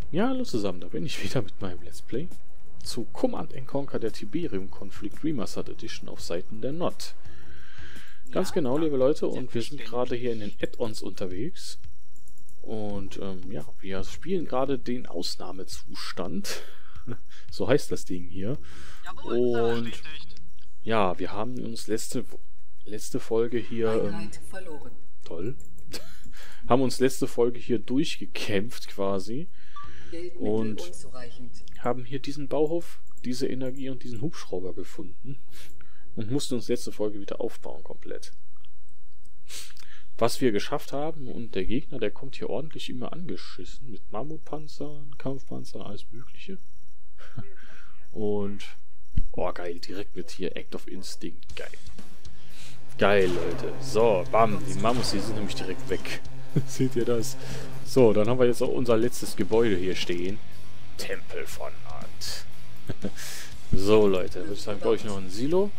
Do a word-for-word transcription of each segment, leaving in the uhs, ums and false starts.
Ja, hallo zusammen, da bin ich wieder mit meinem Let's Play zu Command and Conquer der Tiberium-Konflikt Remastered Edition auf Seiten der N O D. Ganz genau, liebe Leute, und wir sind gerade hier in den Add-ons unterwegs. Und ähm, ja, wir spielen gerade den Ausnahmezustand. So heißt das Ding hier. Und ja, wir haben uns letzte, letzte Folge hier... Ähm, toll. haben uns letzte Folge hier durchgekämpft quasi. Und haben hier diesen Bauhof, diese Energie und diesen Hubschrauber gefunden. Und mussten uns letzte Folge wieder aufbauen komplett. Was wir geschafft haben, und der Gegner, der kommt hier ordentlich immer angeschissen. Mit Mammutpanzern, Kampfpanzern, alles mögliche. Und, oh geil, direkt mit hier Act of Instinct, geil. Geil, Leute. So, bam, die Mammuts, die sind nämlich direkt weg. Seht ihr das? So, dann haben wir jetzt auch unser letztes Gebäude hier stehen. Tempel von Art. So, Leute, würde ich sagen, baue ich noch ein Silo.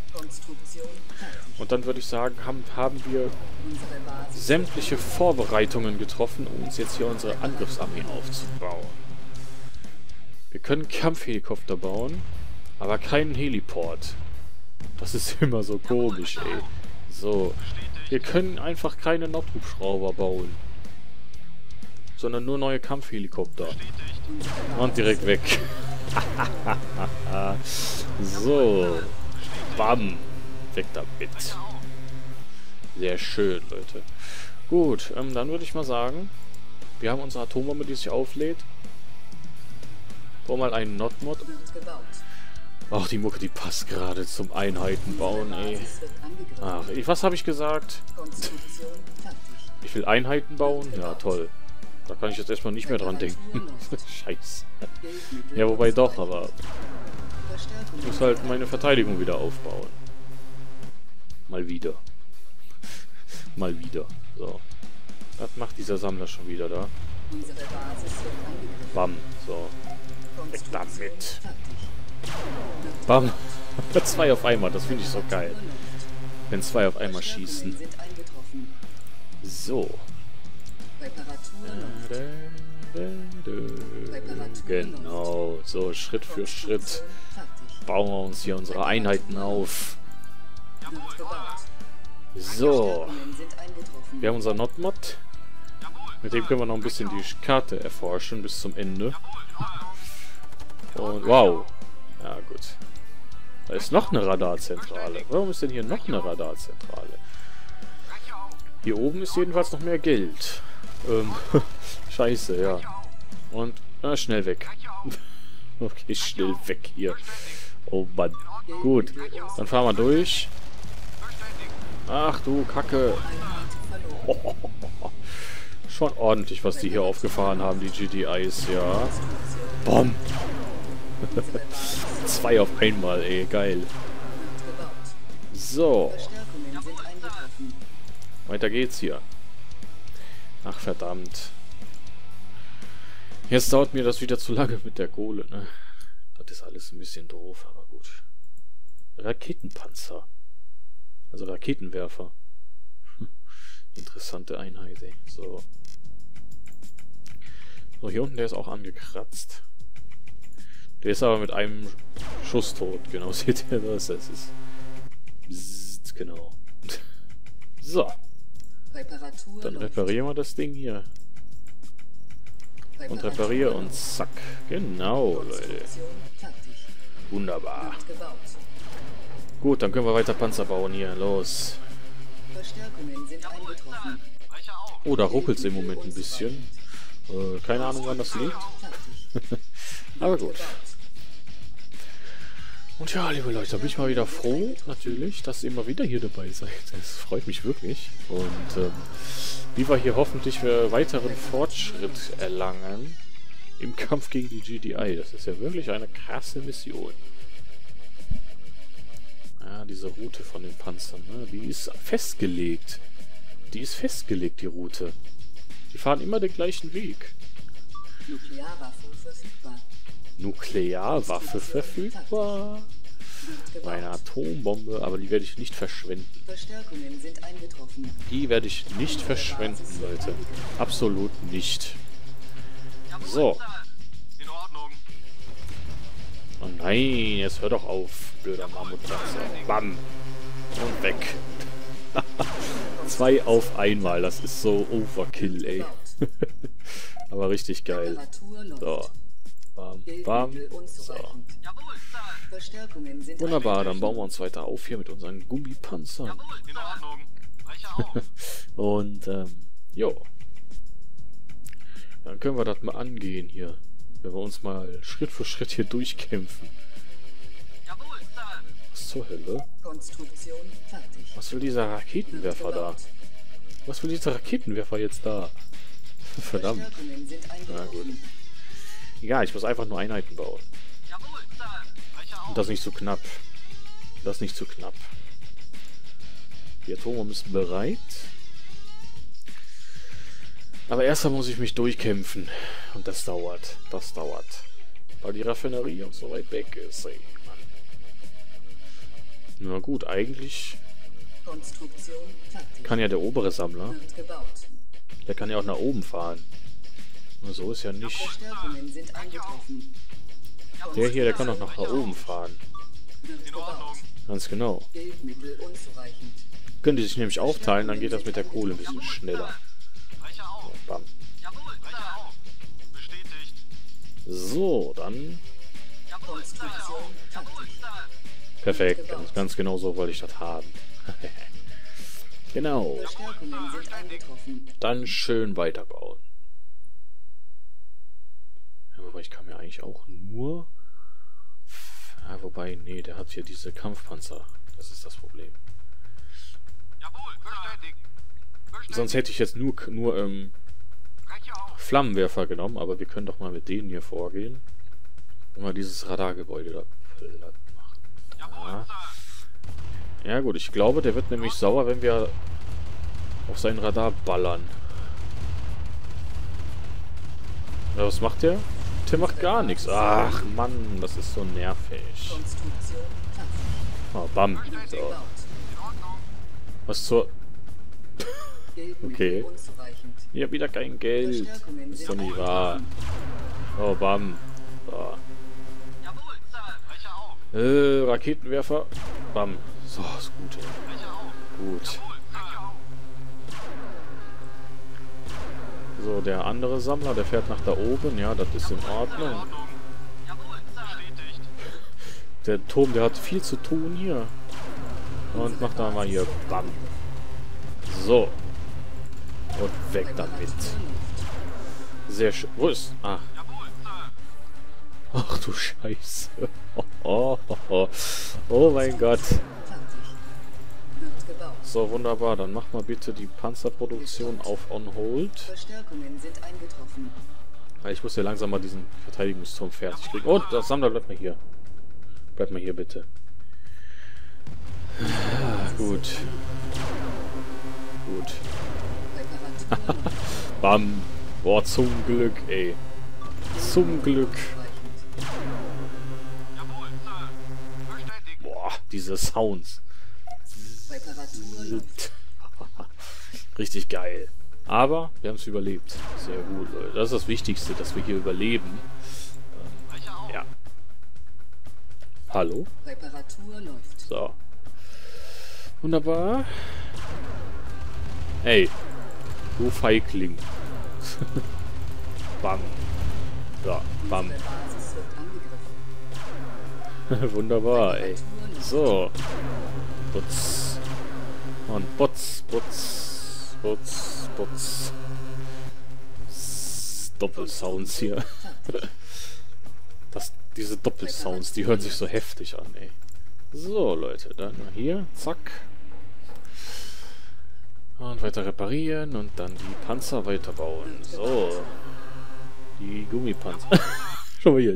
Und dann würde ich sagen, haben, haben wir sämtliche Vorbereitungen getroffen, um uns jetzt hier unsere Angriffsarmee aufzubauen. Wir können Kampfhelikopter bauen, aber keinen Heliport. Das ist immer so komisch, ey. So, wir können einfach keine Nordhubschrauber bauen, sondern nur neue Kampfhelikopter. Und direkt weg. So. Bam. Weg damit. Sehr schön, Leute. Gut, ähm, dann würde ich mal sagen, wir haben unsere Atombombe, die sich auflädt. Bau mal einen Notmod. Ach, die Mucke, die passt gerade zum Einheiten bauen, ey. Ach, was habe ich gesagt? Ich will Einheiten bauen? Ja, toll. Da kann ich jetzt erstmal nicht mehr dran denken. Scheiße. Ja, wobei doch, aber ich muss halt meine Verteidigung wieder aufbauen. Mal wieder. Mal wieder. So. Was macht dieser Sammler schon wieder da? Bam. So. Weg damit. Bam. Zwei auf einmal. Das finde ich so geil. Wenn zwei auf einmal schießen. So. Genau. So, Schritt für Schritt bauen wir uns hier unsere Einheiten auf. So. Wir haben unser Notmod. Mit dem können wir noch ein bisschen die Karte erforschen bis zum Ende. Und wow. Ja, gut. Da ist noch eine Radarzentrale. Warum ist denn hier noch eine Radarzentrale? Hier oben ist jedenfalls noch mehr Geld. Ähm, scheiße, ja. Und, na, schnell weg. Okay, schnell weg hier. Oh Mann. Gut, dann fahren wir durch. Ach du Kacke. Oh, schon ordentlich, was die hier aufgefahren haben, die G D Is, ja. Bom. Zwei auf einmal, ey, geil. So. Weiter geht's hier. Ach, verdammt. Jetzt dauert mir das wieder zu lange mit der Kohle, ne? Das ist alles ein bisschen doof, aber gut. Raketenpanzer. Also Raketenwerfer. Interessante Einheit, ey. So. So, hier unten, der ist auch angekratzt. Der ist aber mit einem Schuss tot. Genau, seht ihr das? Das ist... Bzzzt, genau. So. Dann reparieren wir das Ding hier. Und repariere und zack. Genau, Leute. Wunderbar. Gut, dann können wir weiter Panzer bauen hier. Los. Oh, da ruckelt es im Moment ein bisschen. Äh, keine Ahnung, wann das liegt. Aber gut. Und ja, liebe Leute, da bin ich mal wieder froh, natürlich, dass ihr immer wieder hier dabei seid. Das freut mich wirklich. Und ähm, wie wir hier hoffentlich für weiteren Fortschritt erlangen im Kampf gegen die G D I. Das ist ja wirklich eine krasse Mission. Ja, diese Route von den Panzern, ne? Die ist festgelegt. Die ist festgelegt, die Route. Die fahren immer den gleichen Weg. Nuklearwaffe verfügbar. Nuklearwaffe verfügbar. Meine Atombombe, aber die werde ich nicht verschwenden. Verstärkungen sind eingetroffen. Die werde ich nicht verschwenden, Leute. Absolut nicht. So. Oh nein, jetzt hör doch auf, blöder Mammutpanzer. Bam. Und weg. Zwei auf einmal, das ist so Overkill, ey. Aber richtig geil. So. Bam, bam. So. Wunderbar, dann bauen wir uns weiter auf hier mit unseren Gummipanzern. Und, ähm, jo. Dann können wir das mal angehen hier. Wenn wir uns mal Schritt für Schritt hier durchkämpfen. Was zur Hölle? Was will dieser Raketenwerfer da? Was will dieser Raketenwerfer jetzt da? Verdammt. Na gut. Ja, ich muss einfach nur Einheiten bauen. Und das nicht zu knapp. Das nicht zu knapp. Die Atombomben ist bereit. Aber erstmal muss ich mich durchkämpfen. Und das dauert. Das dauert. Weil die Raffinerie auch so weit weg ist. Ey, Mann. Na gut, eigentlich kann ja der obere Sammler. Der kann ja auch nach oben fahren. Nur so ist ja nicht. Der hier, der kann auch nach oben fahren. Ganz genau. Können die sich nämlich aufteilen, dann geht das mit der Kohle ein bisschen schneller. So, bam. So, dann. Perfekt, ganz, ganz genau so wollte ich das haben. Genau. Dann schön weiterbauen. Ja, wobei ich kann mir eigentlich auch nur... Ja, wobei, nee, der hat hier diese Kampfpanzer. Das ist das Problem. Sonst hätte ich jetzt nur, nur ähm, Flammenwerfer genommen, aber wir können doch mal mit denen hier vorgehen. Und mal dieses Radargebäude da platt machen. Ja. Ja gut, ich glaube, der wird nämlich sauer, wenn wir auf sein Radar ballern. Ja, was macht der? Der macht gar nichts. Ach Mann, das ist so nervig. Oh, bam. So. Was zur... Okay. Ich hab wieder kein Geld. Das ist doch nicht wahr. Oh, bam. So. Äh, Raketenwerfer. Bam. So, ist gut. Ey. Gut. So, der andere Sammler, der fährt nach da oben. Ja, das ist in Ordnung. Der Turm, der hat viel zu tun hier. Und macht da mal hier. Bam. So. Und weg damit. Sehr schön. Wo ist... Ach. Ach du Scheiße. Oh, oh, oh, oh. Oh mein Gott. So, wunderbar. Dann mach mal bitte die Panzerproduktion auf On Hold. Ich muss ja langsam mal diesen Verteidigungsturm fertig kriegen. Oh, das Sammler bleibt mal hier. Bleibt mal hier, bitte. Ah, gut. Gut. Bam. Boah, zum Glück, ey. Zum Glück. Boah, diese Sounds. Richtig geil. Aber wir haben es überlebt. Sehr gut, Leute. Das ist das Wichtigste, dass wir hier überleben. Ähm, ja. Hallo? So. Wunderbar. Ey. Du Feigling. Bam. So, bam. Wunderbar, ey. So. Putz. Und Putz, Putz, Putz, Putz. Doppelsounds hier. Das, diese Doppelsounds, die hören sich so heftig an, ey. So, Leute, dann mal hier. Zack. Und weiter reparieren und dann die Panzer weiterbauen. So. Die Gummipanzer. Schau mal hier.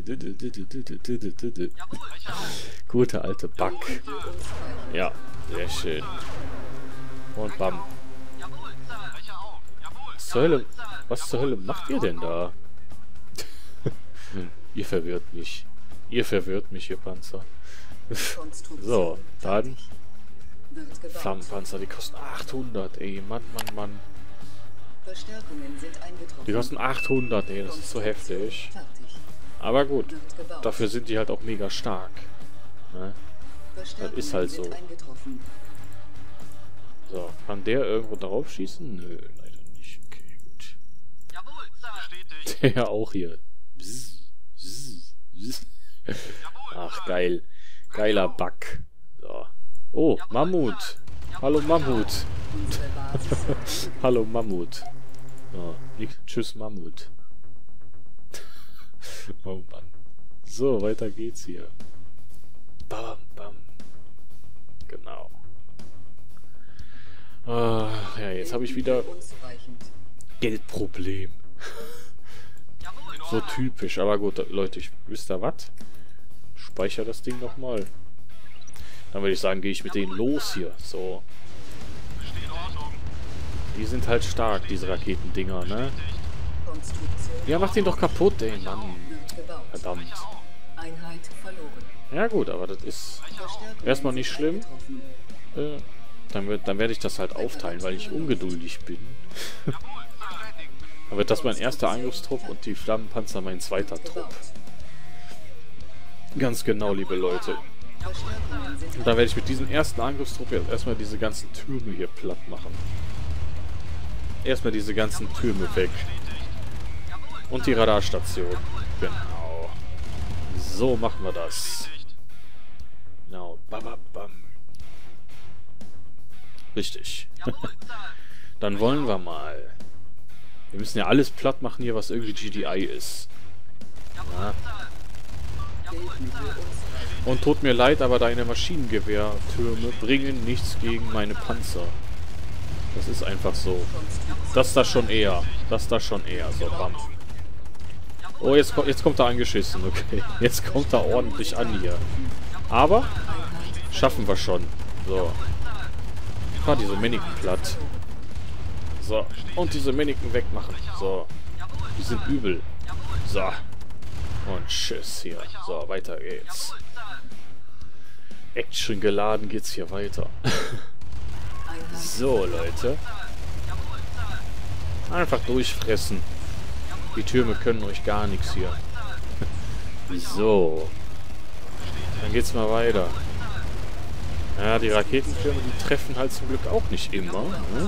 Gute alte Bug. Ja, sehr schön. Und bam. Was zur Hölle, was zur Hölle macht ihr denn da? Ihr verwirrt mich. Ihr verwirrt mich, ihr Panzer. So, dann... Flammenpanzer, die kosten achthundert, ey. Mann, Mann, Mann. Die kosten achthundert, ey. Das ist so heftig. Aber gut, Wird gebaut. dafür sind die halt auch mega stark. Ne? Verstärkungen ist halt sind so. eingetroffen. So, kann der irgendwo drauf schießen? Nö, leider nicht. Okay, gut. Jawohl, Sir. Bestätigt. Der auch hier. Bzz, bzz, bzz. Ach, geil. Geiler Bug. So. Oh, Mammut. Hallo, Mammut. Unsere Basis. Hallo, Mammut. So, tschüss, Mammut. Oh Mann. So, weiter geht's hier. Bam, bam. Genau. Ah, ja, jetzt habe ich wieder Unzureichend. Geldproblem. So typisch. Aber gut, Leute, ich, wisst ihr was? Speicher das Ding nochmal. Dann würde ich sagen, gehe ich mit denen los hier. So. Besteht Ordnung. Die sind halt stark, diese Raketendinger, ne? Konstruktion. Ja, mach den doch kaputt, ey, Mann. Wird gebaut. Verdammt. Einheit verloren. Ja gut, aber das ist Verstärkungen erstmal nicht sind schlimm. eingetroffen. Äh, dann wird, dann werde ich das halt aufteilen, weil ich ungeduldig bin. Jawohl, bestätigt. Dann wird das mein erster Angriffstrupp und die Flammenpanzer mein zweiter Trupp. Gebaut. Ganz genau, liebe Leute. Verstärkungen sind Und dann werde ich mit diesem ersten Angriffstrupp jetzt erstmal diese ganzen Türme hier platt machen. Erstmal diese ganzen Türme weg. Und die Radarstation. Genau. So machen wir das. Genau. Bam, bam, bam. Richtig. Dann wollen wir mal. Wir müssen ja alles platt machen hier, was irgendwie G D I ist. Ja. Geldmittel unzureichend. Und tut mir leid, aber deine Maschinengewehrtürme bringen nichts gegen meine Panzer. Das ist einfach so. Das da schon eher. Das da schon eher. So, bam. Oh, jetzt, ko- jetzt kommt er angeschissen. Okay. Jetzt kommt er ordentlich an hier. Aber schaffen wir schon. So. Ah, diese Männchen platt. So. Und diese Männchen wegmachen. So. Die sind übel. So. Und tschüss hier. So, weiter geht's. Action geladen geht's hier weiter. So, Leute. Einfach durchfressen. Die Türme können euch gar nichts hier. So. Dann geht's mal weiter. Ja, die Raketentürme, die treffen halt zum Glück auch nicht immer. Ne?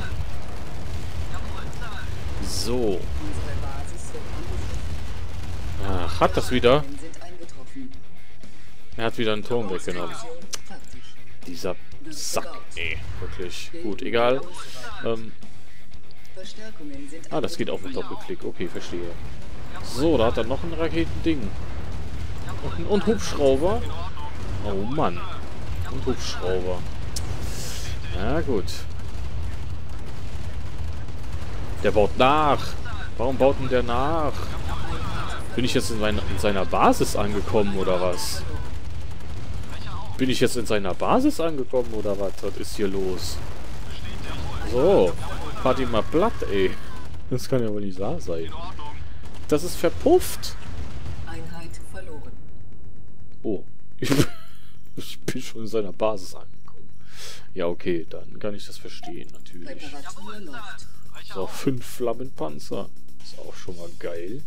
So. Unsere Basis wird angegriffen. Ach, hat das wieder? Sind eingetroffen. Er hat wieder einen Turm weggenommen. Konstruktion fertig. Dieser Sack. Nee, wirklich. Gut, egal. Ähm, Verstärkungen sind ah, das geht auch mit Doppelklick. Okay, verstehe. So, da hat er noch ein Raketending. Und, und Hubschrauber. Oh Mann. Und Hubschrauber. Na gut. Der baut nach. Warum baut denn der nach? Bin ich jetzt in, mein, in seiner Basis angekommen oder was? Bin ich jetzt in seiner Basis angekommen oder was? Was ist hier los? So. Fahrt ihn mal platt, ey. Das kann ja wohl nicht wahr sein. Das ist verpufft. Einheit verloren. Oh. Ich bin schon in seiner Basis angekommen. Ja, okay, dann kann ich das verstehen, natürlich. Reparatur läuft. So, fünf Flammenpanzer. Ist auch schon mal geil.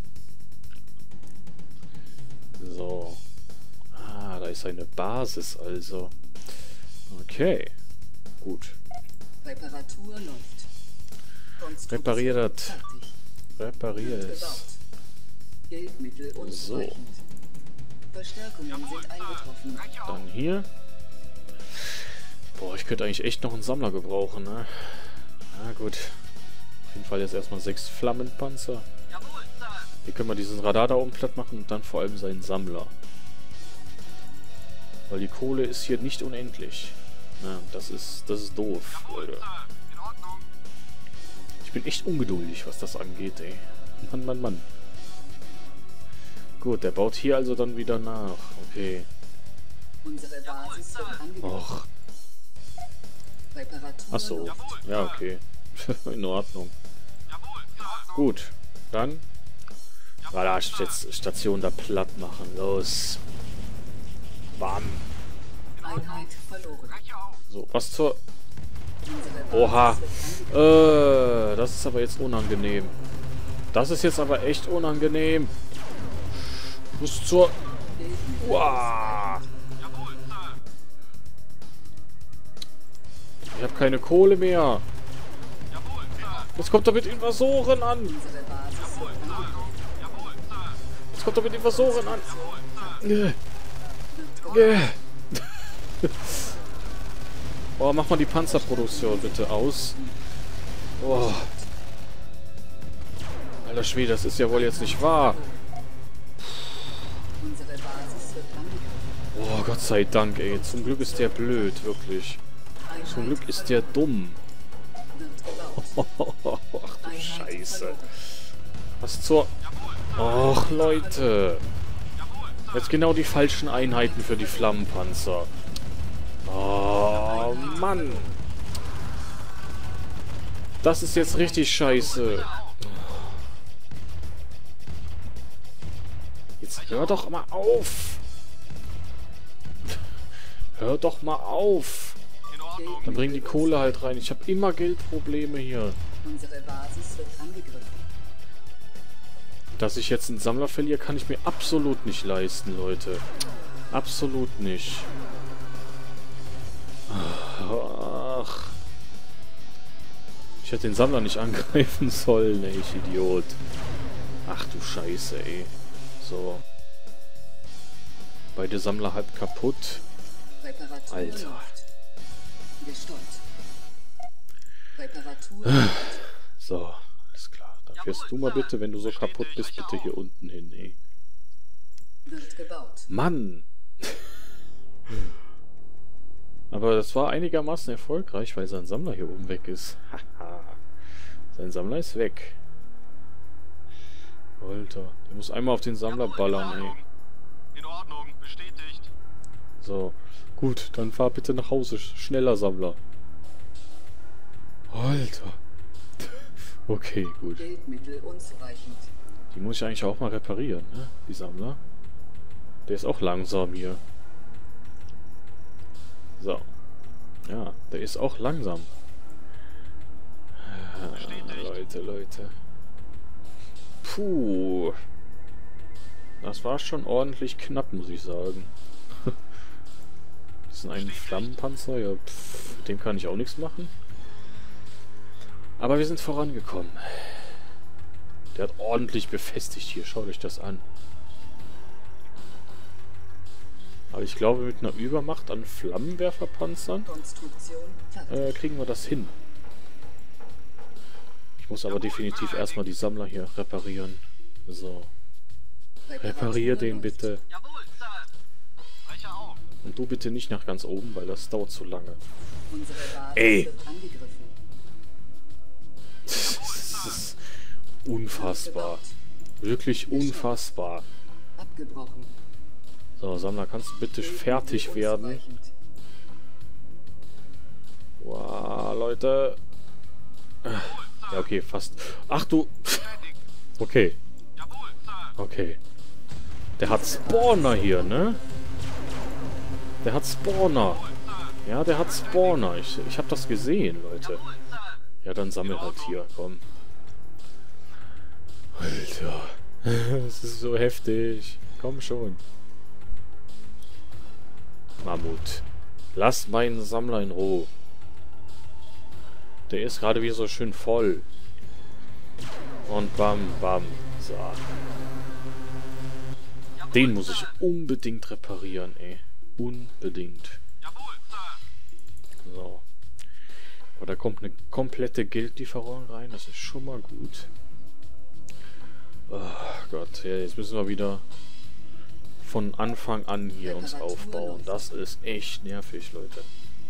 So. Ah, da ist eine Basis also. Okay. Gut. Reparatur läuft. Konstruktion Reparier das. fertig. Reparier Wird es. gebaut. Geldmittel unzureichend. Verstärkungen sind eingetroffen. Dann hier. Boah, ich könnte eigentlich echt noch einen Sammler gebrauchen, ne? Na gut. Auf jeden Fall jetzt erstmal sechs Flammenpanzer. Hier können wir diesen Radar da oben platt machen und dann vor allem seinen Sammler. Weil die Kohle ist hier nicht unendlich. Ja, das ist, das ist doof, Leute. Ich bin echt ungeduldig, was das angeht, ey. Mann, Mann, Mann. Gut, der baut hier also dann wieder nach. Okay. Unsere Basis wird angegriffen. Och. Reparatur Ach so. läuft. Ja, okay. In Ordnung. Gut. Dann Radarstation da platt machen. Los. Bam. Einheit verloren. So, was zur... Unsere Basis Oha. wird angegriffen. Äh, das ist aber jetzt unangenehm. Das ist jetzt aber echt unangenehm. Muss zur... Uah. Jawohl, Sir. Ich habe keine Kohle mehr. Jawohl, Sir. Jetzt kommt er mit Invasoren an. Unsere Basis wird angegriffen. Jawohl, Sir. Jetzt kommt er mit Invasoren an. Jawohl, Sir. Äh. Äh. Oh, mach mal die Panzerproduktion bitte aus. Oh. Alter Schwede, das ist ja wohl jetzt nicht wahr. Unsere Basis wird angegriffen. Oh, Gott sei Dank, ey. Zum Glück ist der blöd, wirklich. Zum Glück ist der dumm. Wird gebaut. Ach du Einheit Scheiße. verloren. Was zur... Och, Leute. Jetzt genau die falschen Einheiten für die Flammenpanzer. Oh, Mann. Das ist jetzt richtig scheiße. Jetzt hör doch mal auf. Hör doch mal auf. In Ordnung. Dann bring die Kohle halt rein. Ich habe immer Geldprobleme hier. Unsere Basis wird angegriffen. Dass ich jetzt einen Sammler verliere, kann ich mir absolut nicht leisten, Leute. Absolut nicht. Ach. Ich hätte den Sammler nicht angreifen sollen, ey, ich Idiot. Ach du Scheiße, ey. So. Beide Sammler halb kaputt. Reparatur Alter. läuft. Gestoppt. Reparatur So, alles klar. Dann fährst du mal bitte, wenn du so kaputt bist, bitte hier unten hin, ey. wird gebaut. Mann! Aber das war einigermaßen erfolgreich, weil sein Sammler hier oben weg ist. Haha. Sein Sammler ist weg. Alter, der muss einmal auf den Sammler ballern, ey. In Ordnung, bestätigt. So, gut, dann fahr bitte nach Hause. Schneller, Sammler. Alter. Okay, gut. Geldmittel unzureichend. Die muss ich eigentlich auch mal reparieren, ne? Die Sammler. Der ist auch langsam hier. So. Ja, der ist auch langsam. Ah, Leute, Leute. Puh. Das war schon ordentlich knapp, muss ich sagen. Das ist ein Flammenpanzer. Ja, pff, mit dem kann ich auch nichts machen. Aber wir sind vorangekommen. Der hat ordentlich befestigt hier. Schaut euch das an. Aber ich glaube, mit einer Übermacht an Flammenwerferpanzern Konstruktion fertig. äh, kriegen wir das hin. Ich muss aber definitiv erstmal die Sammler hier reparieren. So. Reparier den bitte. Jawohl, Sir. Brecher auf. Und du bitte nicht nach ganz oben, weil das dauert zu lange. Unsere Basis Ey. wird angegriffen. Das ist unfassbar. Wirklich unfassbar. Abgebrochen. So, Sammler, kannst du bitte fertig werden? Unzureichend. Wow, Leute. Ja, okay, fast. Ach du. Okay, Jawohl, Sir. okay. Der hat Spawner hier, ne? Der hat Spawner. Ja, der hat Spawner. Ich, ich habe das gesehen, Leute. Ja, dann sammel halt hier, komm. Alter. Das ist so heftig. Komm schon. Mammut. Lass meinen Sammler in Ruhe. Der ist gerade wieder so schön voll. Und bam, bam. So. Den muss ich unbedingt reparieren, ey. Unbedingt. Jawohl, Sir. So. Aber da kommt eine komplette Geldlieferung rein. Das ist schon mal gut. Oh Gott, ja, jetzt müssen wir wieder von Anfang an hier uns aufbauen. Das ist echt nervig, Leute.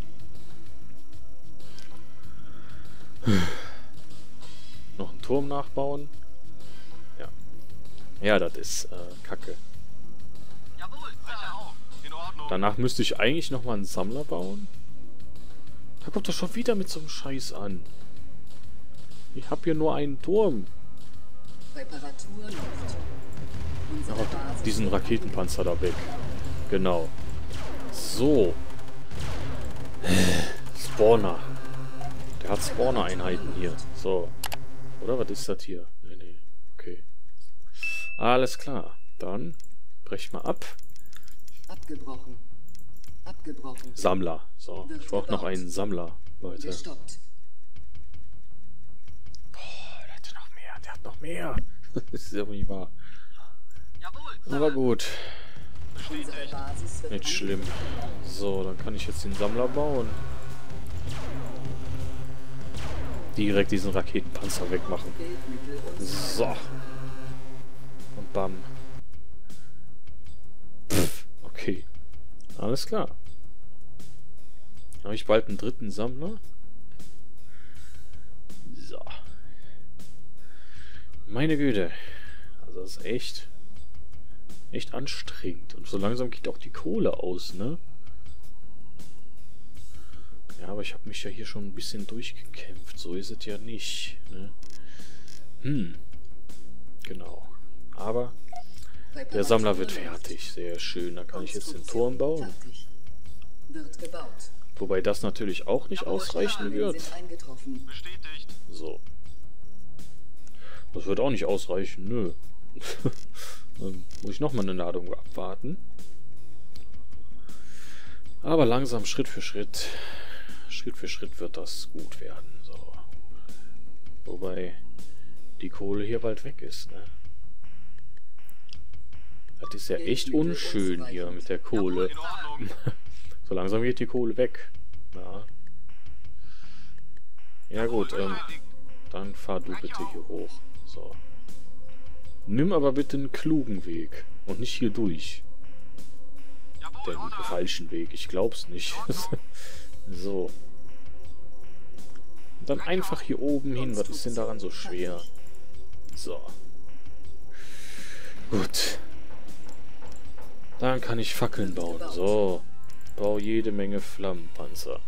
Noch einen Turm nachbauen. Ja. Ja, das ist äh, Kacke. Jawohl, Brecher auf. In Ordnung. Danach müsste ich eigentlich nochmal einen Sammler bauen. Da kommt er schon wieder mit so einem Scheiß an. Ich habe hier nur einen Turm. Reparatur läuft. Unsere Aber Basis diesen Raketenpanzer da weg. Genau. So. Spawner. Der hat Spawner-Einheiten hier. So. Oder was ist das hier? Nee, nee. Okay. Alles klar. Dann brech mal ab. Abgebrochen. Abgebrochen. Sammler. So, ich brauche noch einen Sammler, Leute. Gestoppt. Boah, der hat noch mehr. Der hat noch mehr. Das ist ja wohl nicht wahr. Jawohl, Sir. Aber gut. Unsere Basis wird Nicht schlimm. angegriffen. So, dann kann ich jetzt den Sammler bauen. Direkt diesen Raketenpanzer wegmachen. Geldmittel und So. Und bam. Pff, okay. Alles klar. Habe ich bald einen dritten Sammler? So. Meine Güte. Also das ist echt... echt anstrengend. Und so langsam geht auch die Kohle aus, ne? Ja, aber ich habe mich ja hier schon ein bisschen durchgekämpft. So ist es ja nicht, ne? Hm. Genau. Aber der Sammler wird fertig. Sehr schön. Dann kann ich jetzt den Turm bauen. Fertig. Wird gebaut. Wobei das natürlich auch nicht ausreichen wird. Sind eingetroffen. Bestätigt. So. Das wird auch nicht ausreichen, nö. Dann muss ich nochmal eine Ladung abwarten. Aber langsam, Schritt für Schritt. Schritt für Schritt wird das gut werden. So. Wobei die Kohle hier bald weg ist, ne? Das ist ja echt unschön hier mit der Kohle. In Ordnung. So langsam geht die Kohle weg. Ja. Ja gut, ähm, dann fahr du bitte hier hoch. So. Nimm aber bitte einen klugen Weg und nicht hier durch. Jawohl, Den Order. falschen Weg, ich glaub's nicht. So. Und dann einfach hier oben hin, was ist denn daran so schwer? So. Gut. Dann kann ich Fackeln bauen. So. Bau jede Menge Flammenpanzer.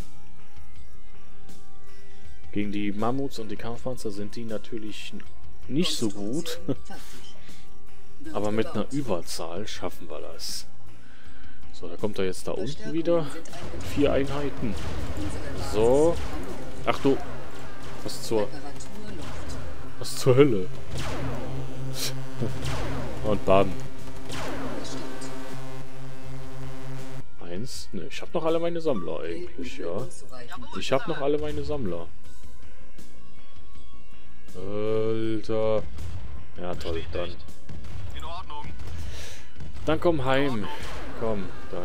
Gegen die Mammuts und die Kampfpanzer sind die natürlich nicht so gut. Aber mit einer Überzahl schaffen wir das. So, da kommt er jetzt da unten wieder. Vier Einheiten. So. Ach du. Was zur... Was zur Hölle? Und bam. Eins. Ne, ich habe noch alle meine Sammler eigentlich, ja. Ich habe noch alle meine Sammler. Alter. Ja, toll, dann. In Ordnung. Dann komm heim. Komm, dann.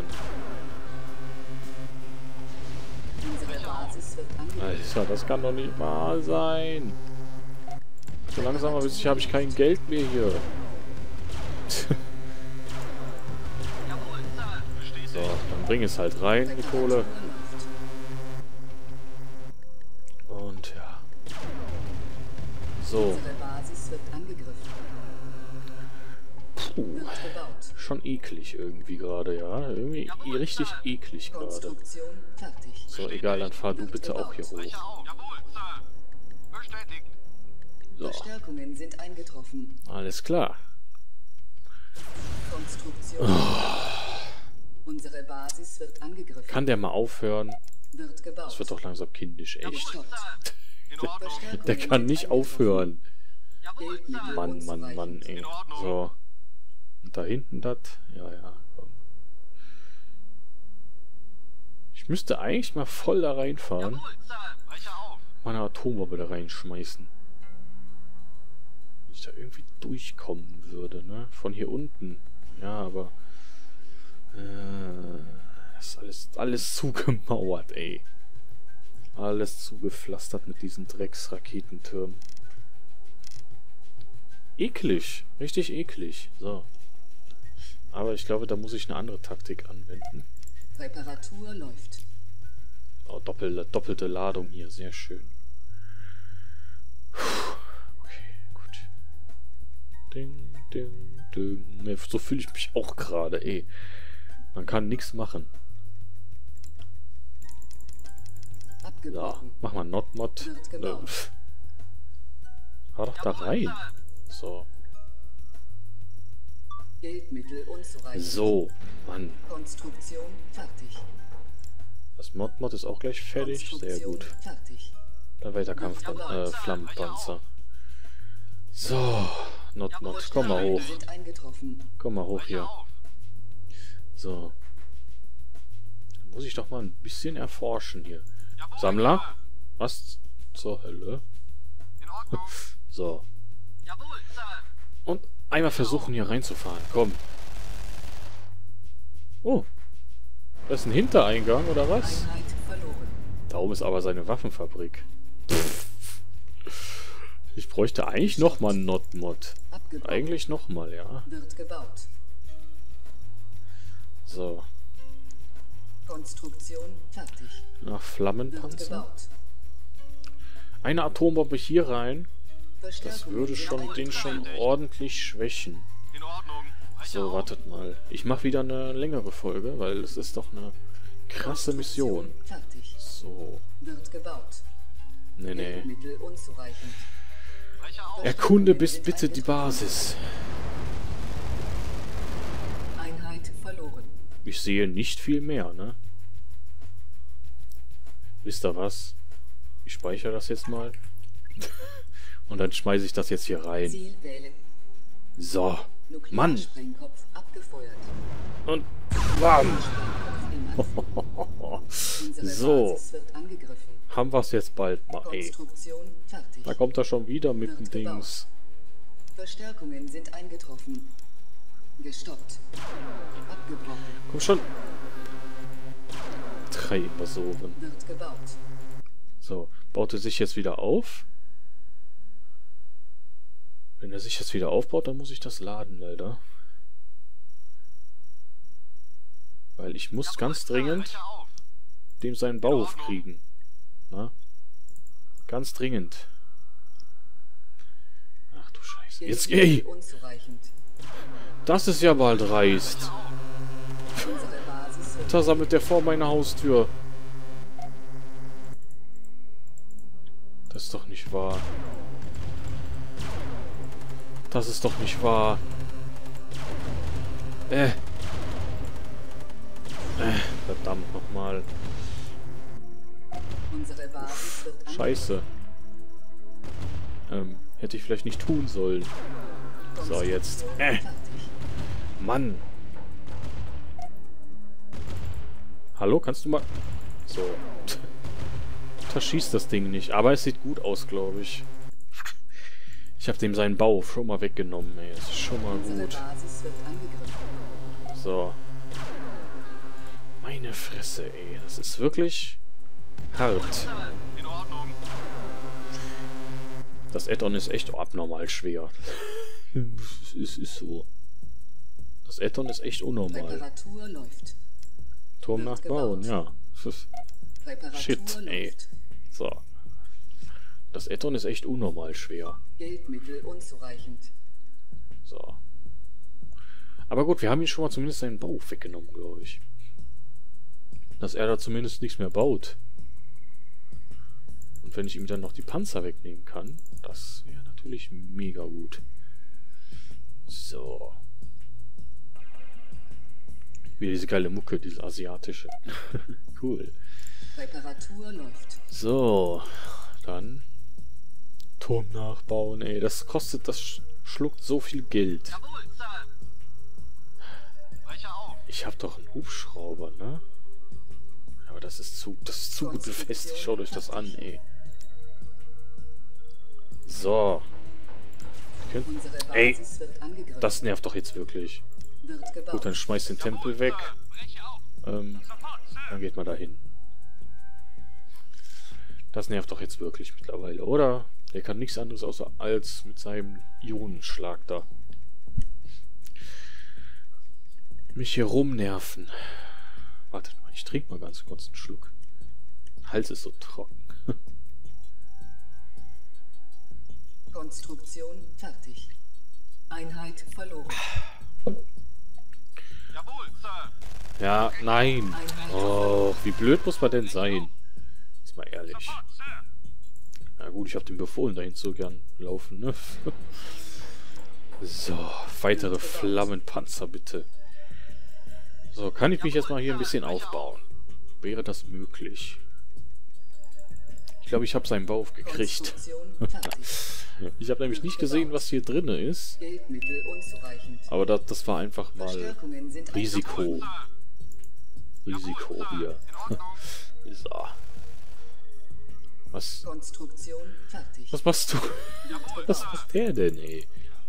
Unsere Basis wird angegriffen. Alter, das kann doch nicht wahr sein. So langsam habe ich, hab ich kein Geld mehr hier. Jawohl, Sir. Bestätigt. So, dann bring es halt rein, die Kohle. Und ja. So. Unsere Basis wird angegriffen. Puh. Wird gebaut. Schon eklig irgendwie gerade, ja. Irgendwie richtig eklig gerade. Konstruktion fertig. So, egal, dann fahr du bitte auch hier hoch. Brecher auf. Jawohl, Sir. Bestätigt. So, Verstärkungen sind eingetroffen. alles klar. Konstruktion. Unsere Basis wird angegriffen. Kann der mal aufhören? Wird gebaut. Das wird doch langsam kindisch, echt. Gestoppt. In Ordnung. Der kann nicht aufhören. Jawohl, Sir. Mann, Mann, Mann, ey. So. Und da hinten das? Ja, ja, komm. Ich müsste eigentlich mal voll da reinfahren. Jawohl, Sir. Brecher auf. Meine Atombombe da reinschmeißen. Wenn ich da irgendwie durchkommen würde, ne? Von hier unten. Ja, aber... Äh, das ist alles, alles zugemauert, ey. Alles zugepflastert mit diesen Drecksraketentürmen. Eklig. Richtig eklig. So. Aber ich glaube, da muss ich eine andere Taktik anwenden. Reparatur läuft. Oh, doppelte, doppelte Ladung hier. Sehr schön. Puh. Okay, gut. Ding, ding, ding. Ne, so fühle ich mich auch gerade, ey. Man kann nichts machen. So, Abgebrochen. mach mal Not-Mod. Wird Ne, gebaut. pff. Fahr doch da rein. So. Geldmittel unzureichend. So, Mann. Konstruktion fertig. Das Mod-Mod ist auch gleich fertig. Sehr Konstruktion gut. fertig. Dann weiter Kampf, äh, Flammenpanzer. So, Notmod, komm mal hoch. Sind eingetroffen. Komm mal hoch hier. Auf. So. Dann muss ich doch mal ein bisschen erforschen hier. Jawohl, Sammler? Sir. Was zur Hölle? In Ordnung. So. Jawohl, Sir. Und einmal versuchen hier reinzufahren. Komm. Oh. Das ist ein Hintereingang, oder was? Einheit verloren. Da oben ist aber seine Waffenfabrik. Ich bräuchte eigentlich nochmal einen Notmod. Abgebrochen. Eigentlich nochmal, ja. Wird gebaut. So. Konstruktion fertig. Nach Wird Flammenpanzer. gebaut. Eine Atombombe hier rein. Das Verstärkungen würde sind schon den eingetroffen. schon ordentlich schwächen. In Ordnung. Breche So, auf. wartet mal. Ich mache wieder eine längere Folge, weil es ist doch eine krasse Mission. Fertig. So. Wird gebaut. Nee, nee. Mittel unzureichend. Breche auf. Erkunde bis bitte die Basis. Einheit verloren. Ich sehe nicht viel mehr, ne? Wisst ihr was? Ich speichere das jetzt mal. Und dann schmeiße ich das jetzt hier rein. Ziel wählen. So. Mann. Nuklearsprengkopf abgefeuert. Und bam. Unsere So. Basis wird angegriffen. Haben wir es jetzt bald mal, ey. Konstruktion fertig. Da kommt er schon wieder mit dem Wird gebaut. Dings. Verstärkungen sind eingetroffen. Gestoppt. Abgebrochen. Komm schon. Drei Invasoren. Wird gebaut. So. Baut er sich jetzt wieder auf? Wenn er sich jetzt wieder aufbaut, dann muss ich das laden, leider. Weil ich muss Jawohl, ganz Sir. dringend Breche auf. dem seinen Bau aufkriegen. Na? Ganz dringend. Ach du Scheiße. Jetzt ey, Unzureichend. das ist ja bald dreist. Unsere Basis wird Da sammelt der vor meiner Haustür. Das ist doch nicht wahr. Das ist doch nicht wahr. Äh. Äh, verdammt nochmal. Unsere Basis wird angegriffen. Scheiße. Ähm, hätte ich vielleicht nicht tun sollen. So, jetzt. Äh. Fertig. Mann. Hallo, kannst du mal... So. Da schießt das Ding nicht. Aber es sieht gut aus, glaube ich. Ich habe dem seinen Bau schon mal weggenommen, ey. Das ist schon mal Unsere gut. Basis wird angegriffen. So. Meine Fresse, ey. Das ist wirklich hart. Sir. In Ordnung. Das Add-on ist echt abnormal schwer. Es ist so. Das Add-on ist echt unnormal. Reparatur läuft. Turm Wird nachbauen, gebaut. ja. Reparatur Shit, ey. läuft. So. Das Add-on ist echt unnormal schwer. Geldmittel unzureichend. So. Aber gut, wir haben ihn schon mal zumindest seinen Bau weggenommen, glaube ich. Dass er da zumindest nichts mehr baut. Und wenn ich ihm dann noch die Panzer wegnehmen kann, das wäre natürlich mega gut. So. Wie diese geile Mucke, diese asiatische. Cool. Reparatur läuft. So, dann Turm nachbauen, ey. Das kostet, das sch schluckt so viel Geld. Jawohl, Sir. Breche auf. Ich habe doch einen Hubschrauber, ne? Aber das ist zu, das ist zu gut befestigt. Schaut euch das an, ey. So. Könnt, Unsere Basis ey, wird angegriffen. das nervt doch jetzt wirklich. wird gebaut. Gut, dann schmeißt den Tempel weg. Breche auf. Ähm, Sofort, Sir. dann geht mal dahin. Das nervt doch jetzt wirklich mittlerweile, oder? Der kann nichts anderes außer als mit seinem Ionenschlag da mich hier rumnerven. Wartet mal, ich trinke mal ganz kurz einen Schluck. Hals ist so trocken. Konstruktion fertig. Einheit verloren. Jawohl, Sir. Ja, nein. Oh, wie blöd muss man denn sein? Ist mal ehrlich. Sofort, Sir. Na gut, ich habe dem befohlen, dahin zu gern laufen, ne? So, weitere Flammenpanzer bitte. So, kann ich mich jetzt mal hier ein bisschen aufbauen? Wäre das möglich? Ich glaube, ich habe seinen Bau gekriegt. Konstruktion fertig. Ich habe nämlich nicht gesehen, was hier drin ist. Geldmittel unzureichend. Aber das, das war einfach mal Verstärkungen sind Risiko. eingetroffen. Risiko hier. So. Was, Konstruktion fertig. was machst du? Was macht der denn, ey?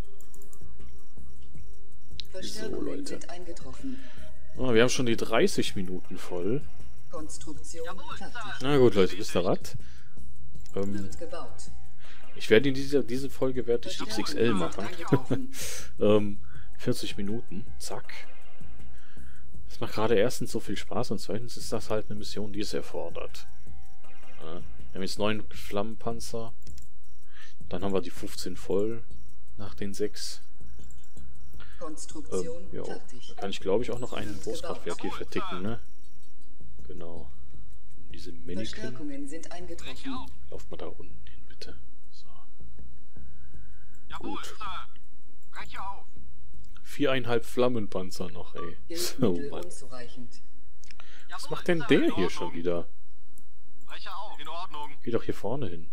Verstärkungen Leute. sind eingetroffen. Oh, wir haben schon die dreißig Minuten voll. Konstruktion fertig. Na gut, Leute, wisst ihr was? Ähm, Wird gebaut. ich werde in dieser diese Folge werde ich X X L machen. ähm, vierzig Minuten. Zack. Das macht gerade erstens so viel Spaß und zweitens ist das halt eine Mission, die es erfordert. Ja, wir haben jetzt neun Flammenpanzer. Dann haben wir die fünfzehn voll nach den sechs. Konstruktion Ähm, jo. fertig. Da kann ich, glaube ich, auch noch ein Großkraftwerk hier verticken, ne? Genau. Diese Mannequin. Verstärkungen sind eingetroffen. Lauft mal da unten hin, bitte. So. Jawohl, Gut. Sir. Breche auf. Viereinhalb Flammenpanzer noch, ey. So, Geldmittel Mann. unzureichend. Was macht denn der hier schon wieder? Breche auf. In Ordnung. Geh doch hier vorne hin.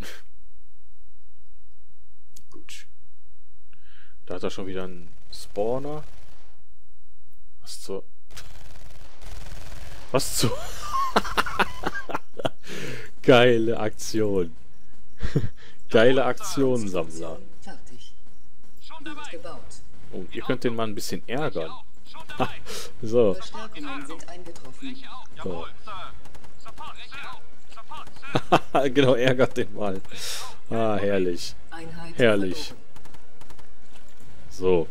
Gut. Da hat er schon wieder einen Spawner. Was zur... Was zur... Geile Aktion. Geile Aktion, Sammler. Fertig. Schon Wird dabei. gebaut. Und ihr könnt den mal ein bisschen ärgern. Schon dabei. So. Verstärkungen sind eingetroffen. Breche auf. Jawohl, Sir. Support. Breche auf. Support, Sir. Genau, ärgert den mal. Ah, herrlich. Einheit Herrlich. verloren. So.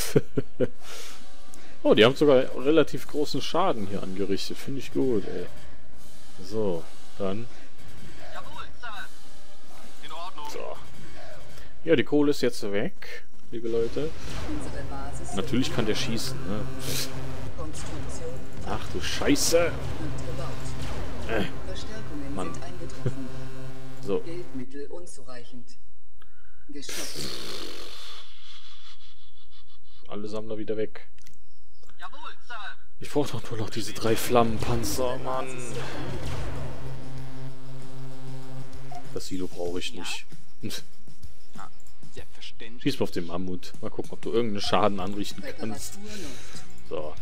Oh, die haben sogar relativ großen Schaden hier angerichtet. Finde ich gut, ey. So, dann. Jawohl, Sir. In Ordnung. So. Ja, die Kohle ist jetzt weg, liebe Leute. Unsere Basis Natürlich kann der schießen, ne? Konstruktion Ach du Scheiße. wird gebaut. Äh, Verstärkungen Mann. sind eingetroffen. so. Geldmittel unzureichend. Gestoppt. Alle Sammler wieder weg. Jawohl, Sir. Ich brauche doch nur noch diese drei Flammenpanzer, Mann. Das Silo brauche ich nicht. Selbstverständlich. Schieß mal auf den Mammut. Mal gucken, ob du irgendeinen Schaden anrichten kannst. Reparatur läuft. So.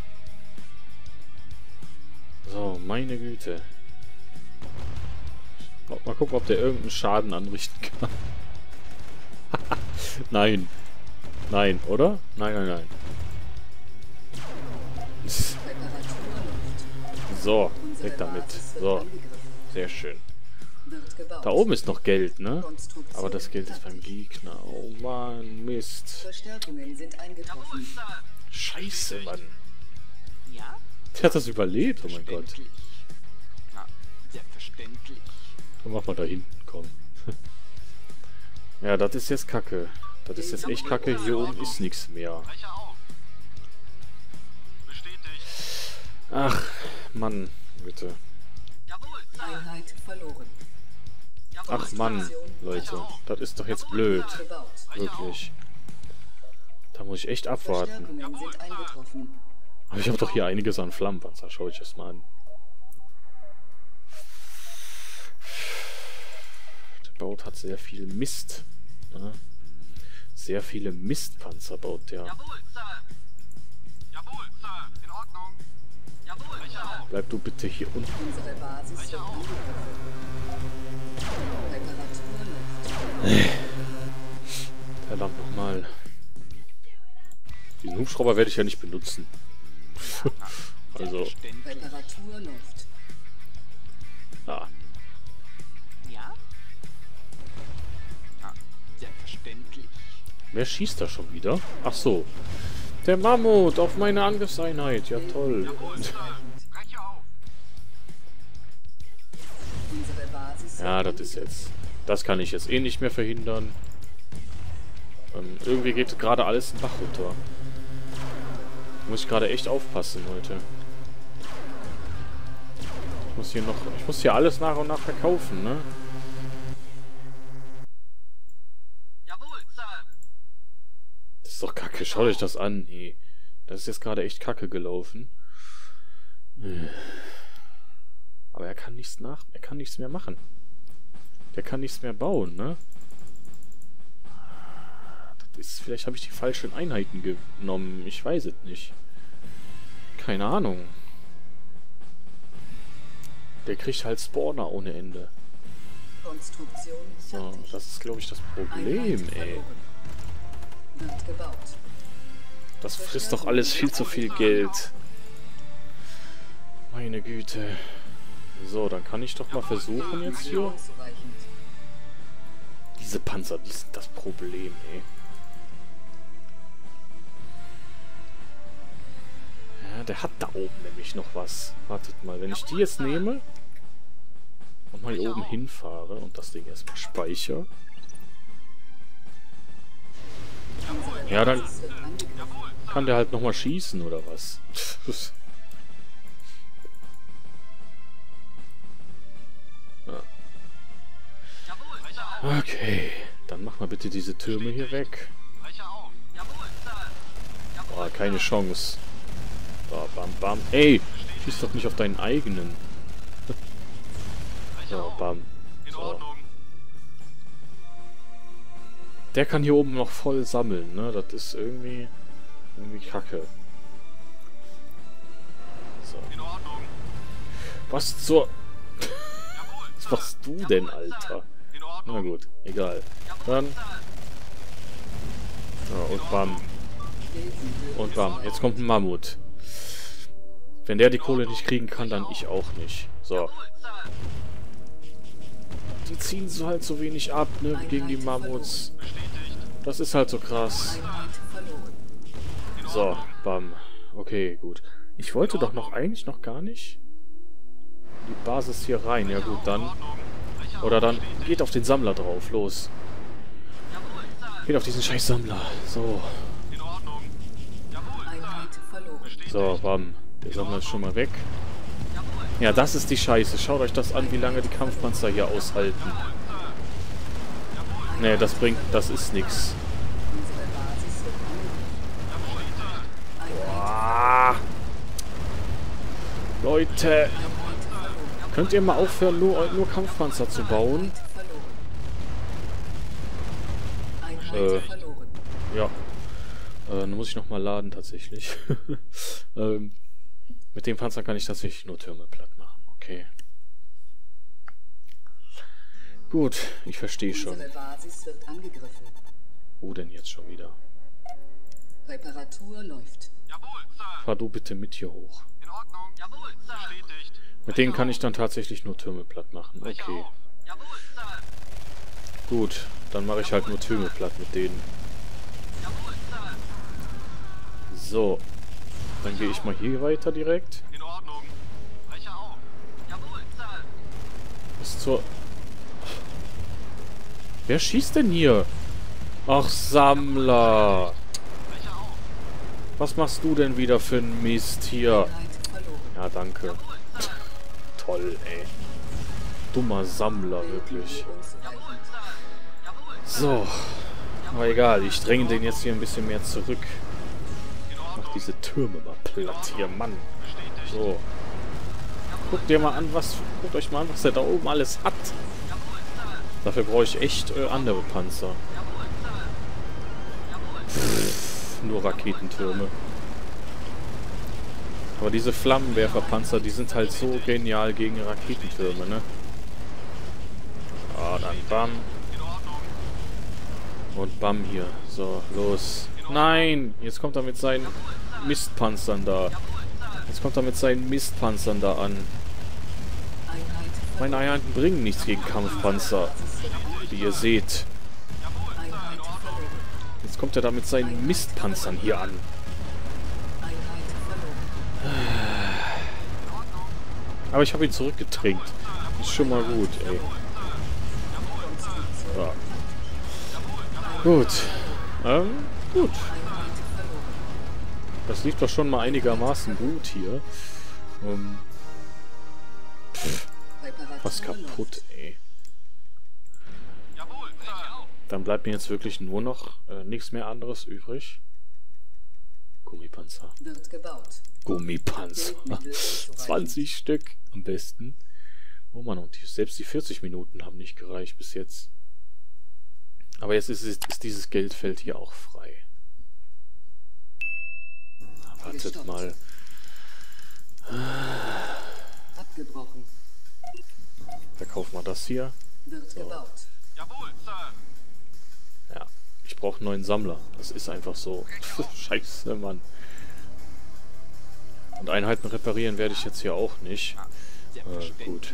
So, meine Güte. Mal gucken, ob der irgendeinen Schaden anrichten kann. Nein. Nein, oder? Nein, nein, nein. Reparatur läuft. So, Unsere weg damit. Basis wird So, angegriffen. sehr schön. Wird gebaut. Da oben ist noch Geld, ne? Konstruktion Aber das Geld ist beim fertig. Gegner. Oh Mann, Mist. Verstärkungen sind Jawohl, eingetroffen. Sir. Scheiße, Mann. Ja? Der hat das überlebt, oh mein Gott. Verständlich. Na, selbstverständlich. Dann mach mal da hinten, komm. Ja, das ist jetzt Kacke. Das ist jetzt echt Kacke. Hier oben ist nichts mehr. Breche auf. Bestätigt. Ach, Mann, bitte. Jawohl, Sir. Einheit verloren. Jawohl, Ach, Sir. Mann, Leute. Das ist doch jetzt blöd. Gebaut. Wirklich. Da muss ich echt abwarten. Verstärkungen sind eingetroffen. Aber ich habe doch hier einiges an Flammenpanzer. Schau ich das mal an. Der baut hat sehr viel Mist. Ja. Sehr viele Mistpanzer baut der. Jawohl, Sir. Jawohl, Sir. In Ordnung. Jawohl, Breche auf. Bleib du bitte hier unten. Unsere Basis wird angegriffen. Reparatur läuft. Verdammt nochmal. Diesen Hubschrauber werde ich ja nicht benutzen. Also, Selbstverständlich. Reparatur läuft. ja. Ja? Na, selbstverständlich. Wer schießt da schon wieder? Ach so. Der Mammut auf meine Angriffseinheit. Ja, toll. Jawohl, Sir. Breche auf. Unsere Basis Ja, wird das ist angegriffen. jetzt... Das kann ich jetzt eh nicht mehr verhindern. Ähm, irgendwie geht gerade alles den Bach runter. Muss ich gerade echt aufpassen, Leute. Ich muss hier noch... Ich muss hier alles nach und nach verkaufen, ne? Jawohl, Sir. Das ist doch kacke. Schaut euch das an, ey. Das ist jetzt gerade echt kacke gelaufen. Aber er kann nichts nach... Er kann nichts mehr machen. Der kann nichts mehr bauen, ne? ist, vielleicht habe ich die falschen Einheiten genommen. Ich weiß es nicht. Keine Ahnung. Der kriegt halt Spawner ohne Ende. Konstruktion So, fertig. das ist, glaube ich, das Problem, Einheit ey. verloren. Wird gebaut. Das frisst doch alles viel zu viel Geld. Meine Güte. So, dann kann ich doch mal versuchen jetzt hier. Ausreichend. Diese Panzer, die sind das Problem, ey. Ja, der hat da oben nämlich noch was. Wartet mal, wenn ich die jetzt nehme und mal hier oben hinfahre und das Ding erstmal speichere. Ja, dann Es wird angegriffen. kann der halt nochmal schießen oder was. Ja. Okay, dann mach mal bitte diese Türme hier weg. Boah, keine Chance. So, bam, bam. Ey, schieß doch nicht auf deinen eigenen. So, bam. In So. Ordnung. Der kann hier oben noch voll sammeln, ne? Das ist irgendwie... irgendwie kacke. So. In Ordnung. Was zur... Jawohl, Was Sir. machst du denn, Alter? In Ordnung. Na gut, egal. Dann... Ja, und bam. Und bam. Jetzt kommt ein Mammut. Wenn der die Kohle nicht kriegen kann, dann ich auch nicht. So. Die ziehen so halt so wenig ab, ne? Gegen die Mammuts. Das ist halt so krass. Einheit verloren. So, bam. Okay, gut. Ich wollte doch noch eigentlich noch gar nicht die Basis hier rein. Ja gut, dann... Oder dann geht auf den Sammler drauf. Los. Geht auf diesen scheiß Sammler. So. In Ordnung. Jawohl, Einheit verloren. So, bam. Der Sammler ist schon mal weg. Ja, das ist die Scheiße. Schaut euch das an, wie lange die Kampfpanzer hier aushalten. Ne, das bringt... Das ist nix. Unsere Basis wird angegriffen. Einheit Ah. Leute, könnt ihr mal aufhören, nur, nur Kampfpanzer zu bauen? verloren. Einheit Äh. verloren. Ja. Äh, dann muss ich nochmal laden, tatsächlich. ähm, mit dem Panzer kann ich tatsächlich nur Türme platt machen. Okay. Gut, ich verstehe schon. Unsere Basis wird angegriffen. Wo denn jetzt schon wieder? Reparatur läuft. Jawohl, Sir. Fahr du bitte mit hier hoch. In Ordnung. Jawohl, Sir. Bestätigt. Mit denen kann ich dann tatsächlich nur Türme platt machen. Okay. Jawohl, Sir. Gut, dann mache ich halt nur Türme platt mit denen. Jawohl, Sir. So. Dann gehe ich mal hier weiter direkt. In Ordnung. Brecher auf. Jawohl, Sir. Bis zur... Wer schießt denn hier? Ach, Sammler. Brecher auf. Was machst du denn wieder für ein Mist hier? Einheit verloren. Ja, danke. Toll, ey. Dummer Sammler, wirklich. Unzureichend. So. Aber egal, ich dränge den jetzt hier ein bisschen mehr zurück. Mach diese Türme mal platt hier, Mann. So. Guckt dir mal an, was... Guckt euch mal an, was er da oben alles hat. Dafür brauche ich echt äh, andere Panzer. Pff, nur Raketentürme. Aber diese Flammenwerferpanzer, die sind halt so genial gegen Raketentürme, ne? Ah, dann bam. Und bam hier. So, los. Nein! Jetzt kommt er mit seinen Mistpanzern da. Jetzt kommt er mit seinen Mistpanzern da an. Einheit Meine Einheiten bringen nichts gegen Kampfpanzer. Wie ihr seht. Einheit verloren. Jetzt kommt er da mit seinen Mistpanzern hier an. Einheit verloren. Aber ich habe ihn zurückgedrängt. Ist schon mal gut, ey. Ja. Gut. Ähm, gut. Einheit verloren. Das lief doch schon mal einigermaßen gut hier. Ähm, Reparatur was kaputt, ey. Jawohl, Sir. Dann bleibt mir jetzt wirklich nur noch äh, nichts mehr anderes übrig. Gummipanzer. wird gebaut. Gummipanzer. Bildmittel unzureichend. zwanzig Stück am besten. Oh Mann, und die, selbst die vierzig Minuten haben nicht gereicht bis jetzt. Aber jetzt ist, ist, ist dieses Geldfeld hier auch frei. Wartet Gestoppt. mal. Abgebrochen. Verkauf mal das hier. Wird So. gebaut. Jawohl, Sir. Ja, ich brauche einen neuen Sammler. Das ist einfach so. Scheiße, Mann. Und Einheiten reparieren werde ich jetzt hier auch nicht. Äh, gut.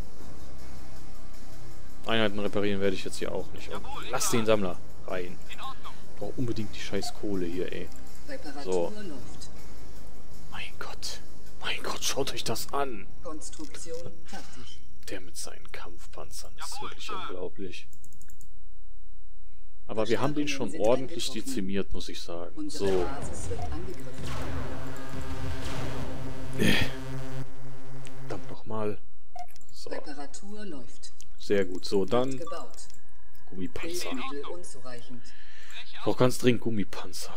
Einheiten reparieren werde ich jetzt hier auch nicht. Und lass den Sammler rein. In Ordnung. Ich brauche unbedingt die scheiß Kohle hier, ey. Reparatur So. läuft. Mein Gott. Mein Gott, schaut euch das an. Konstruktion fertig. Der mit seinen Kampfpanzern. Das ist Jawohl, wirklich Sir. unglaublich. Aber wir haben den schon Sind ordentlich eingetroffen. dezimiert, muss ich sagen. Unsere So. Basis wird angegriffen. Verdammt nochmal. So. Reparatur läuft. Sehr gut. So, Wird dann gebaut. Gummipanzer. Hilfsmittel unzureichend. Ich brauche ganz dringend Gummipanzer.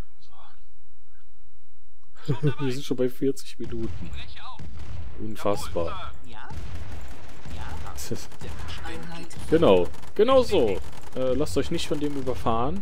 So. Wir sind schon bei vierzig Minuten. Breche auf. Unfassbar. Ja? Ja. Selbstverständlich. Einheit. Genau. Genau so. Äh, lasst euch nicht von dem überfahren.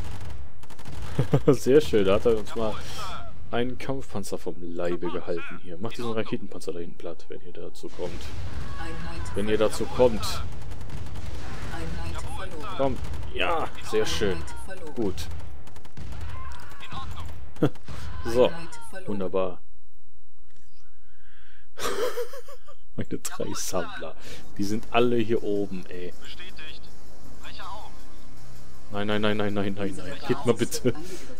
Sehr schön. Da hat er uns mal einen Kampfpanzer vom Leibe gehalten hier. Macht diesen Raketenpanzer da hinten platt, wenn ihr dazu kommt. Einheit. Wenn ihr dazu kommt. Einheit verloren. Kommt. Ja, sehr schön. Einheit verloren. Gut. In Ordnung. So. Einheit verloren. Wunderbar. Meine drei Sammler. Die sind alle hier oben, ey. Bestätigt. Breche auf. Nein, nein, nein, nein, nein, nein, nein. Geht mal bitte. Angegriffen.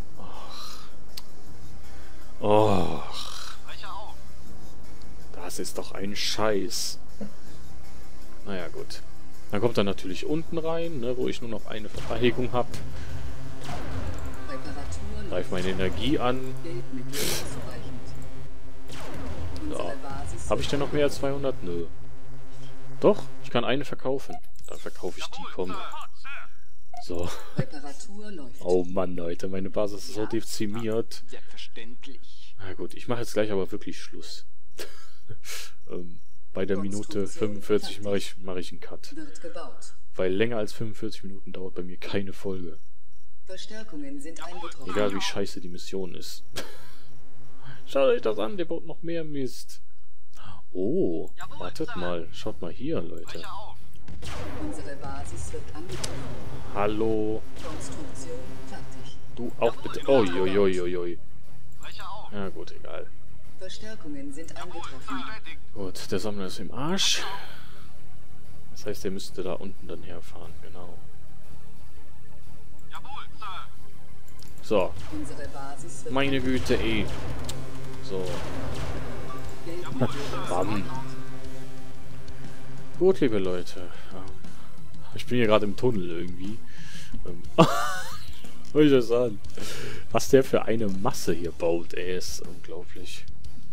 Oh, Breche auf. das ist doch ein Scheiß. Naja, gut. Dann kommt er natürlich unten rein, ne, wo ich nur noch eine Verteidigung habe. Reparatur Greif meine Energie an. Geldmittel unzureichend. Unsere Basis Habe ich denn noch mehr als zweihundert? Nö. Doch, ich kann eine verkaufen. Dann verkaufe ich die, komm. So. Reparatur läuft. Oh Mann, Leute, meine Basis ist so dezimiert. Selbstverständlich. Na gut, ich mache jetzt gleich aber wirklich Schluss. ähm, bei der Minute fünfundvierzig mache ich, mache ich einen Cut. Wird gebaut. Weil länger als fünfundvierzig Minuten dauert bei mir keine Folge. Verstärkungen sind eingetroffen. Egal wie scheiße die Mission ist. Schaut euch das an, der baut noch mehr Mist. Oh, wartet mal. Schaut mal hier, Leute. Breche auf. Unsere Basis wird angegriffen. Hallo. Konstruktion fertig. Du auch bitte. Oh, joi, joi, joi, joi. Breche auf. Ja gut, egal. Verstärkungen sind eingetroffen. Bestätigt. Gut, der Sammler ist im Arsch. Das heißt, der müsste da unten dann herfahren, genau. Jawohl, Sir. So, Unsere Basis wird meine Güte, eh. So, Geldmittel bam. Gut, liebe Leute. Ähm, Ich bin hier gerade im Tunnel irgendwie. Ähm, Schau ich das an. Was der für eine Masse hier baut, ey, ist unglaublich.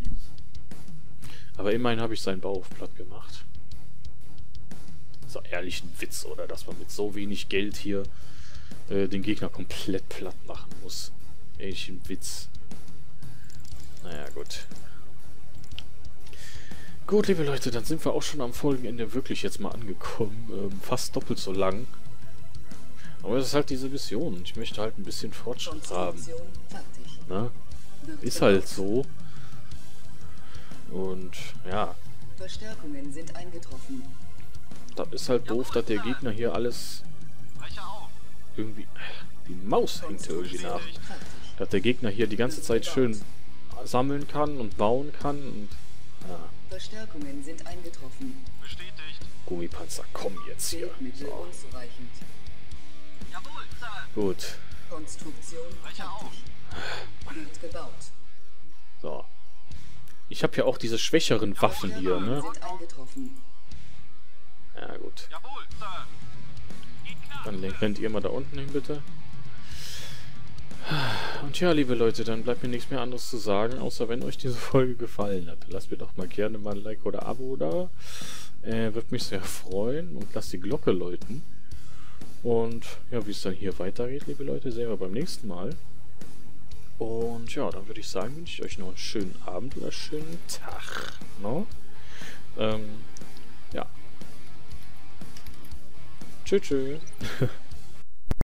Aber immerhin habe ich seinen Bau auf platt gemacht. So ehrlich ein Witz, oder? Dass man mit so wenig Geld hier äh, den Gegner komplett platt machen muss. Ehrlich ein Witz. Naja, gut. Gut, liebe Leute, dann sind wir auch schon am Folgenende wirklich jetzt mal angekommen. Ähm, fast doppelt so lang. Aber es ist halt diese Mission. Ich möchte halt ein bisschen Fortschritt haben. Konstruktion fertig. Ne? Wird Ist gebaut. halt so. Und ja, Verstärkungen sind eingetroffen. das ist halt doof, dass der Gegner hier alles Breche auf. irgendwie... Die Maus hängt hier irgendwie nach. Fertig. Dass der Gegner hier die ganze Zeit schön sammeln kann und bauen kann. Und ja, Verstärkungen sind eingetroffen. Bestätigt. Gummipanzer, komm jetzt hier. Geldmittel So, unzureichend. Jawohl, Sir. gut. Konstruktion Breche auf. fertig. Wird gebaut. So. Ich habe ja auch diese schwächeren Waffen hier, ne? Sind eingetroffen. Ja, gut. Jawohl, Sir. Geht klar. Dann rennt ihr mal da unten hin, bitte. Und ja, liebe Leute, dann bleibt mir nichts mehr anderes zu sagen, außer wenn euch diese Folge gefallen hat. Lasst mir doch mal gerne mal ein Like oder Abo da. Äh, würde mich sehr freuen. Und lasst die Glocke läuten. Und ja, wie es dann hier weitergeht, liebe Leute, sehen wir beim nächsten Mal. Und ja, dann würde ich sagen, wünsche ich euch noch einen schönen Abend oder einen schönen Tag. No? Ähm, ja. Tschüss, tschüss.